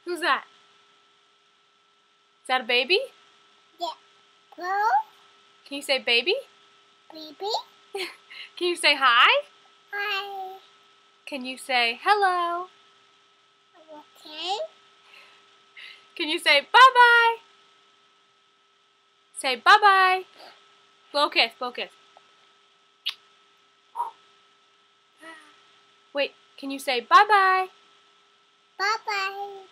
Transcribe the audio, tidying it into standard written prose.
Who's that? Is that a baby? Yeah. Hello? Can you say baby? Baby? Can you say hi? Hi. Can you say hello? Okay. Can you say bye-bye? Say bye-bye. Blow kiss, blow kiss. Wait, can you say bye-bye? Bye-bye.